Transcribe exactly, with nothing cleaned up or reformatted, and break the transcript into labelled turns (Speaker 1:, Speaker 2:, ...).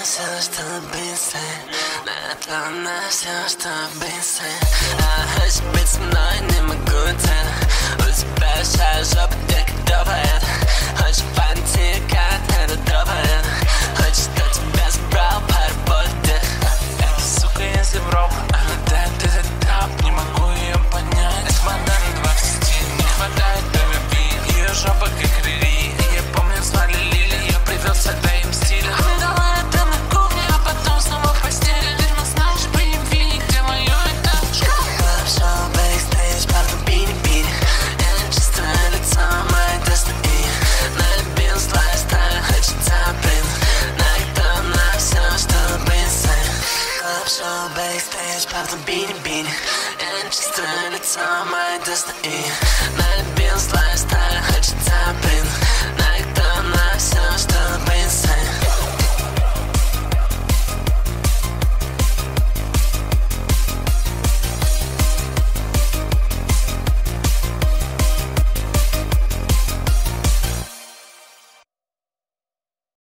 Speaker 1: все, чтобы быть с ней. Это на все, чтобы быть с ней. А хочешь быть со мной, не могу это. У тебя большая жопа, детка, добрая. Хочешь пойти, как это добрая. Хочешь, что тебя забрал, поработать.
Speaker 2: Эта сука, если в роб, она дает этот тап. Не могу ее понять. Это вода на двадцати, не хватает до любви. Ее жопа как рели. Я помню, звали Лили. Я привез в своим стилем. Дала это на кухне, а потом снова в постели. Ты же знаешь, прояви, где мое этажка.
Speaker 1: Шоу, бэкстейдж, папа, бини-бини. Я чувствую лицо моей Destiny. Налюбилась лайфстайл, хочется, блин. Найду на все, чтобы быть с ней. Шоу, бэкстейдж, папа, бини-бини. Я чувствую лицо моей Destiny. Налюбилась лайфстайл.